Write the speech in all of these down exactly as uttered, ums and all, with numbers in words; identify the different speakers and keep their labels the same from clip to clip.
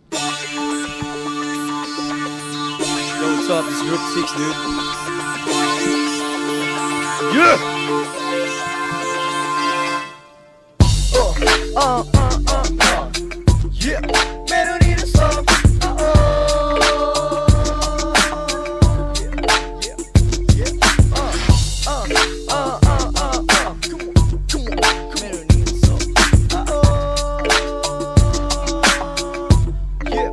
Speaker 1: Yo, what's up? This is Group six, dude. Yeah! Uh, uh, uh, uh, uh. Yeah! Metronidazole. Uh-oh. Yeah, yeah, yeah. Uh, uh, uh, uh, uh, uh. Come on, come on, come on. Metronidazole. Uh-oh. Yeah.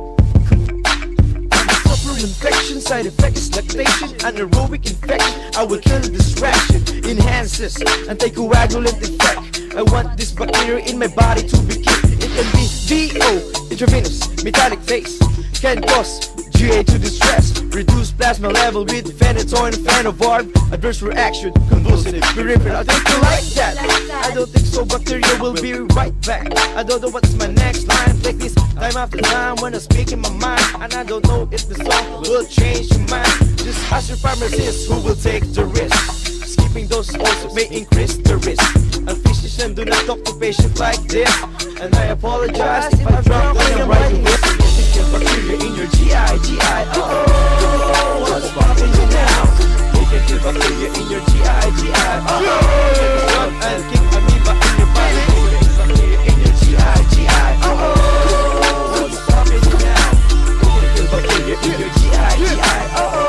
Speaker 1: Infection, side effects, lactation, anaerobic infection. I will kill the distraction, enhances anticoagulant effect. I want this bacteria in my body to be killed. It can be V O, intravenous, metallic phase. Can cause G A to distress, reduce plasma level with phenytoin and phenobarb. Adverse reaction, convulsive, peripheral. I think you like that. I don't think so, bacteria will be right back. I don't know what's my next line. Take this time after time when I speak in my mind, and I don't know if the song will change your mind. Just ask your pharmacist who will take the risk. Skipping doses also may increase the risk. A physician do not talk to patients like this, and I apologize if I drop when I'm writing this. Bacteria in your G I, G I, uh-oh. What's popping you now? You can kill bacteria in your G I, G I, uh-oh. And kick amoeba in your body. Bacteria in your G I, G I, uh-oh. What's popping you now? You can kill bacteria in your G I, G I,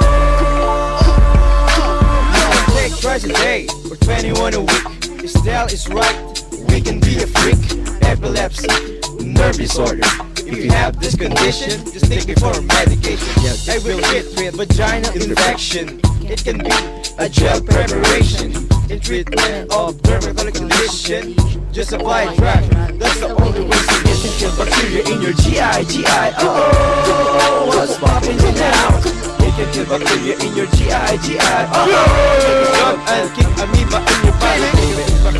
Speaker 1: uh-oh. Take twice a day or twenty-one a week. Your style is right, we can be a freak. Epilepsy, nerve disorder. If you have this condition, just take it for medication. I will treat vaginal infection. It can be a gel preparation. In treatment of dermatologic condition, just apply a drug. That's the only way to get to kill bacteria in your G I, G I. Uh-oh, what's popping you now? You can kill bacteria in your G I, G I. Uh-oh, take a drug and kick amoeba in your body.